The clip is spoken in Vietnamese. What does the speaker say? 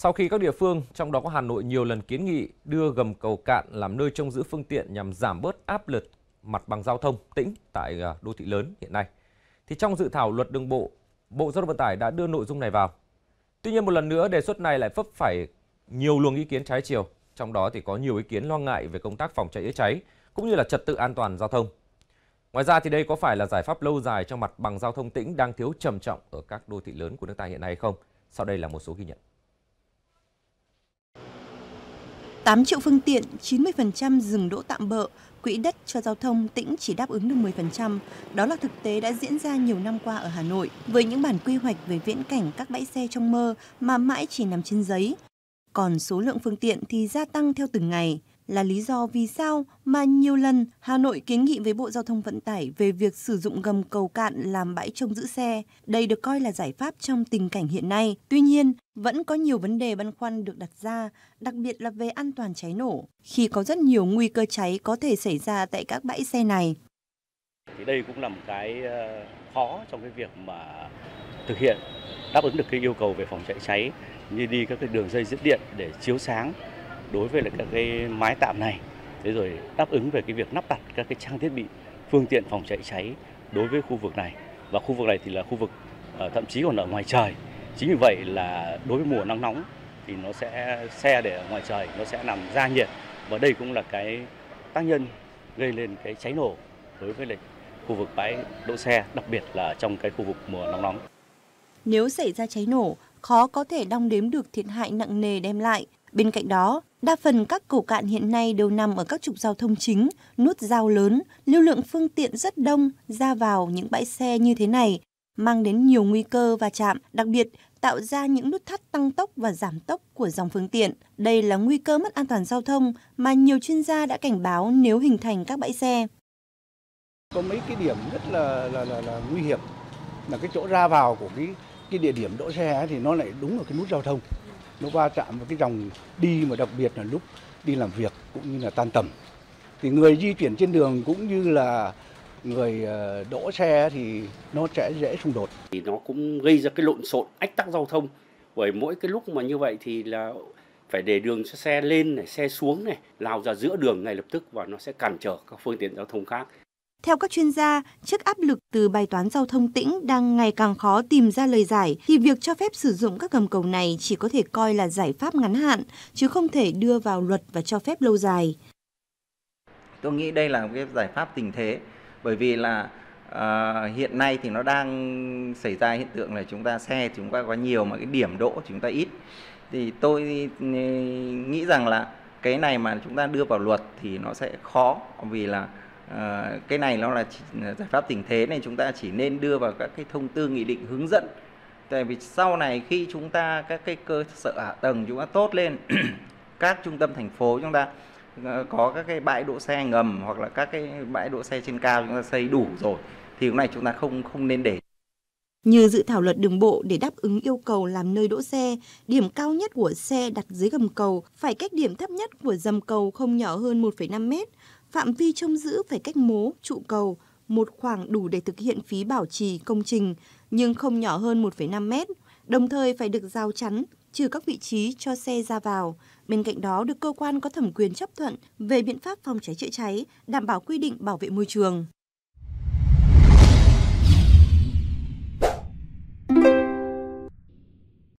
Sau khi các địa phương, trong đó có Hà Nội nhiều lần kiến nghị đưa gầm cầu cạn làm nơi trông giữ phương tiện nhằm giảm bớt áp lực mặt bằng giao thông tĩnh tại đô thị lớn hiện nay, thì trong dự thảo luật đường bộ, Bộ Giao thông Vận tải đã đưa nội dung này vào. Tuy nhiên một lần nữa đề xuất này lại vấp phải nhiều luồng ý kiến trái chiều, trong đó thì có nhiều ý kiến lo ngại về công tác phòng cháy chữa cháy cũng như là trật tự an toàn giao thông. Ngoài ra thì đây có phải là giải pháp lâu dài cho mặt bằng giao thông tĩnh đang thiếu trầm trọng ở các đô thị lớn của nước ta hiện nay hay không? Sau đây là một số ghi nhận. 8 triệu phương tiện, 90% dừng đỗ tạm bợ, quỹ đất cho giao thông tĩnh chỉ đáp ứng được 10%. Đó là thực tế đã diễn ra nhiều năm qua ở Hà Nội, với những bản quy hoạch về viễn cảnh các bãi xe trong mơ mà mãi chỉ nằm trên giấy. Còn số lượng phương tiện thì gia tăng theo từng ngày, là lý do vì sao mà nhiều lần Hà Nội kiến nghị với Bộ Giao thông Vận tải về việc sử dụng gầm cầu cạn làm bãi trông giữ xe. Đây được coi là giải pháp trong tình cảnh hiện nay. Tuy nhiên, vẫn có nhiều vấn đề băn khoăn được đặt ra, đặc biệt là về an toàn cháy nổ, khi có rất nhiều nguy cơ cháy có thể xảy ra tại các bãi xe này. Thì đây cũng là một cái khó trong cái việc mà thực hiện đáp ứng được cái yêu cầu về phòng cháy cháy, như đi các cái đường dây dẫn điện để chiếu sáng đối với lại các cái mái tạm này, thế rồi đáp ứng về cái việc lắp đặt các cái trang thiết bị phương tiện phòng cháy cháy đối với khu vực này, và khu vực này thì là khu vực thậm chí còn ở ngoài trời. Chính vì vậy là đối với mùa nắng nóng thì nó sẽ xe để ở ngoài trời nó sẽ làm ra nhiệt, và đây cũng là cái tác nhân gây lên cái cháy nổ đối với lại khu vực bãi đỗ xe, đặc biệt là trong cái khu vực mùa nắng nóng. Nếu xảy ra cháy nổ, khó có thể đong đếm được thiệt hại nặng nề đem lại. Bên cạnh đó, đa phần các cầu cạn hiện nay đều nằm ở các trục giao thông chính, nút giao lớn, lưu lượng phương tiện rất đông ra vào những bãi xe như thế này, mang đến nhiều nguy cơ va chạm, đặc biệt tạo ra những nút thắt tăng tốc và giảm tốc của dòng phương tiện. Đây là nguy cơ mất an toàn giao thông mà nhiều chuyên gia đã cảnh báo nếu hình thành các bãi xe. Có mấy cái điểm rất là nguy hiểm, là cái chỗ ra vào của cái địa điểm đỗ xe ấy, thì nó lại đúng ở cái nút giao thông. Nó va chạm vào cái dòng đi, mà đặc biệt là lúc đi làm việc cũng như là tan tầm. Thì người di chuyển trên đường cũng như là người đỗ xe thì nó sẽ dễ xung đột. Thì nó cũng gây ra cái lộn xộn, ách tắc giao thông. Bởi mỗi cái lúc mà như vậy thì là phải để đường cho xe lên này, xe xuống này, lao ra giữa đường ngay lập tức, và nó sẽ cản trở các phương tiện giao thông khác. Theo các chuyên gia, trước áp lực từ bài toán giao thông tĩnh đang ngày càng khó tìm ra lời giải, thì việc cho phép sử dụng các gầm cầu này chỉ có thể coi là giải pháp ngắn hạn, chứ không thể đưa vào luật và cho phép lâu dài. Tôi nghĩ đây là một cái giải pháp tình thế, bởi vì là hiện nay thì nó đang xảy ra hiện tượng là chúng ta có nhiều mà cái điểm đỗ chúng ta ít. Thì tôi nghĩ rằng là cái này mà chúng ta đưa vào luật thì nó sẽ khó, vì là cái này nó là giải pháp tình thế này, chúng ta chỉ nên đưa vào các cái thông tư nghị định hướng dẫn. Tại vì sau này khi chúng ta các cái cơ sở hạ tầng chúng ta tốt lên, các trung tâm thành phố chúng ta có các cái bãi đỗ xe ngầm hoặc là các cái bãi đỗ xe trên cao chúng ta xây đủ rồi, thì cái này chúng ta không nên để. Như dự thảo luật đường bộ, để đáp ứng yêu cầu làm nơi đỗ xe, điểm cao nhất của xe đặt dưới gầm cầu phải cách điểm thấp nhất của dầm cầu không nhỏ hơn 1,5 mét. Phạm vi trông giữ phải cách mố, trụ cầu, một khoảng đủ để thực hiện phí bảo trì công trình, nhưng không nhỏ hơn 1,5 mét. Đồng thời phải được rào chắn, trừ các vị trí cho xe ra vào. Bên cạnh đó được cơ quan có thẩm quyền chấp thuận về biện pháp phòng cháy chữa cháy, đảm bảo quy định bảo vệ môi trường.